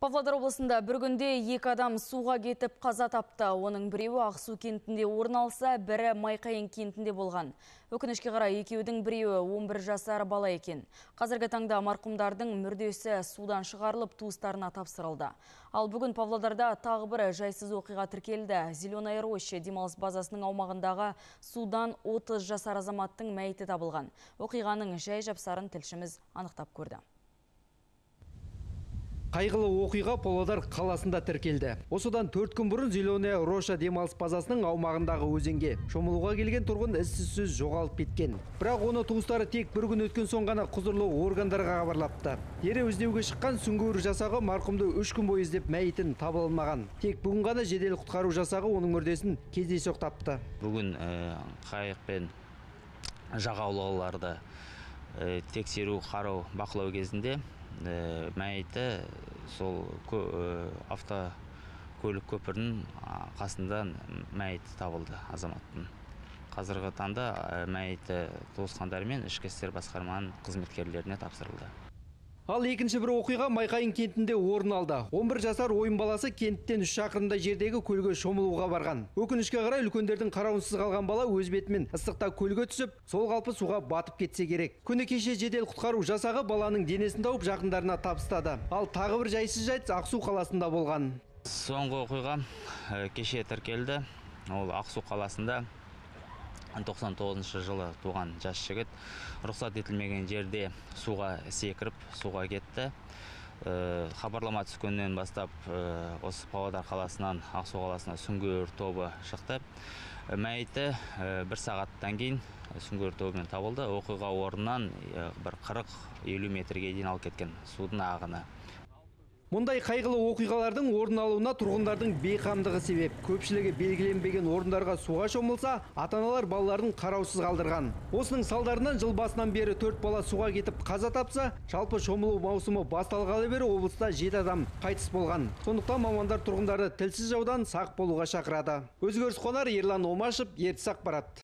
Павлодар облысында бір күнде 2 адам суға кетіп қаза тапты. Оның біреуі Ақсу кентінде орын алса, бірі Майқайың кентінде болған. Өкінішке қарай екеудің біреуі 11 жасар бала екен. Қазіргі таңда марқұмдардың мүрдесі судан шығарылып туыстарына тапсырылды. Ал бүгін Павлодарда тағы бір жайсыз оқиға тіркелді. Зеленая Роща демалыс базасының аумағындағы судан 30 жасар азаматтың мәйіті табылған. Оқиғаның жай-жапсарын тілшіміз анықтап көрді. Қайғылы оқиға Павлодар қаласында тіркелді. Осыдан 4 күн бұрын Зеленая Роща демалыс базасының аумағындағы өзенге шомылуға келген тұрғын із-түзсіз жоғалып кеткен. Бірақ оны туыстары тек бір күн өткен соң ғана құзырлы органдарға хабарлапты. Дереу іздеуге шыққан сүңгуір жасағы марқұмды 3 күн бойы іздеп мәйітін таба алмаған. Тек бүгін ғана жедел құтқару жасағы оның мүрдесін кездейсоқ тапты. Бүгін қайық пен жағалауларды тексеру, қарау, бақылау кезінде мәйіті сол автокөлік көпірінің қасында мәйіті табылды азаматтың. Қазіргі таңда мәйіті туысқандары мен ішкі істер басқарманың қызметкерлеріне тапсырылды. Ал екінші бір оқиға Майқайың кентінде орын алды. 11 жасар ойын баласы кенттен 3 шақырымдай жердегі көлге шомылуға барған. Өкінішке қарай үлкендердің қарауынсыз қалған бала өз бетімен ыстықта көлге түсіп, сол қалпы суға батып кетсе керек. Күні кеше жедел құтқару жасағы баланың денесін тауып жақындарына табыстады. Ал тағы бір жайсыз жайт Ақсу қаласында болған. Соңғы оқиға кеше тіркелді. Ол Ақсу қаласында 99 жылы туған жас жігіт рұқсат етілмеген жерде суға секіріп, суға кетті. Хабарлама түскеннен бастап осы Павлодар қаласынан Ақсу қаласына сүңгуір тобы шықты. Мәйіті 1 сағаттан кейін сүңгуір тобымен табылды. Оқиға орнынан бір 40-50 метрге дейін алып кеткен судың ағыны. Мұндай қайғылы оқиғалардың орын алуына тұрғындардың бейқамдығы себеп. Көпшілігі белгіленбеген орындарға суға шомылса, ата-аналар балаларын қараусыз қалдырған. Осының салдарынан жыл басынан бері 4 бала суға кетіп қаза тапса, жалпы шомылу маусымы басталғалы бері облыста 7 адам қайтыс болған. Сондықтан мамандар тұрғындарды тілсіз жаудан сақ болуға шақырады. Өзгеріс қонар, Ерлан Омашев, Ертіс ақпарат.